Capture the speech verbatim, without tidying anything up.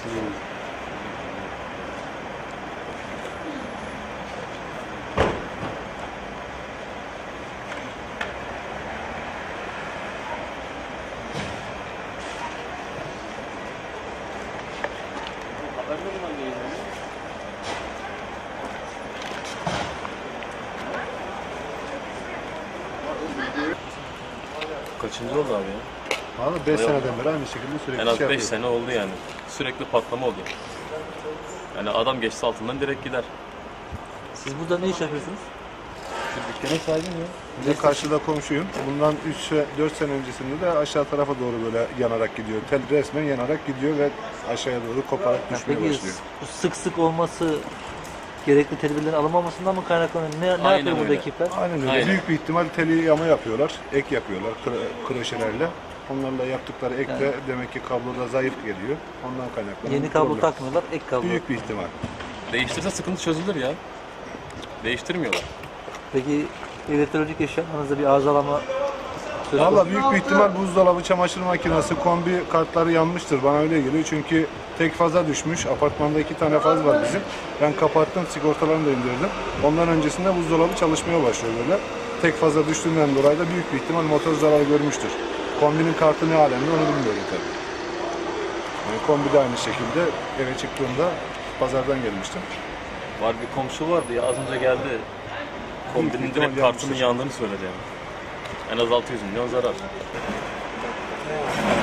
Hmm. Kaçıncı oldu abi ya? Abi beş seneden beri aynı şekilde sürekli En az şey beş yapıyor. sene oldu yani. Sürekli patlama oldu. Yani adam geçse altından direkt gider. Siz burada ne iş yapıyorsunuz? Dükkanın sahibi mi ya? Bir de karşıda komşuyum. Bundan üç dört sene öncesinde de aşağı tarafa doğru böyle yanarak gidiyor. Tel resmen yanarak gidiyor ve aşağıya doğru koparak Ya düşmeye peki başlıyor. bu sık sık olması gerekli tedbirlerin alınmamasından mı kaynaklanıyor? Ne, ne Aynen yapıyor burada öyle. ekipler? Aynen öyle. Aynen. Büyük bir ihtimal teli yama yapıyorlar. Ek yapıyorlar kro- kroşelerle. Onlarla yaptıkları ek de Yani. demek ki kabloda zayıf geliyor. Ondan kaynaklanan Yeni bir kablo problem. takmıyorlar, ek kablo. Büyük bir ihtimal. Değiştirse sıkıntı çözülür ya. Değiştirmiyorlar. Peki elektronik eşyalarınızda bir arızalama söz Valla konusu? büyük bir ihtimal buzdolabı, çamaşır makinesi, kombi kartları yanmıştır. Bana öyle geliyor. Çünkü tek faza düşmüş. Apartmanda iki tane faz var bizim. Ben kapattım, sigortalarını da indirdim. Ondan öncesinde buzdolabı çalışmaya başlıyor böyle. Tek faza düştüğünden dolayı da büyük bir ihtimal motor zarar görmüştür. Kombinin kartı ne alemde onu bilmiyorum tabii. Yani kombi de aynı şekilde eve çıktığımda pazardan gelmiştim. Var bir komşu vardı ya az önce geldi. Kombinin ihtimal direkt kartının yanmıştır. yandığını söyledi yani. En az altı yüz milyon zarar.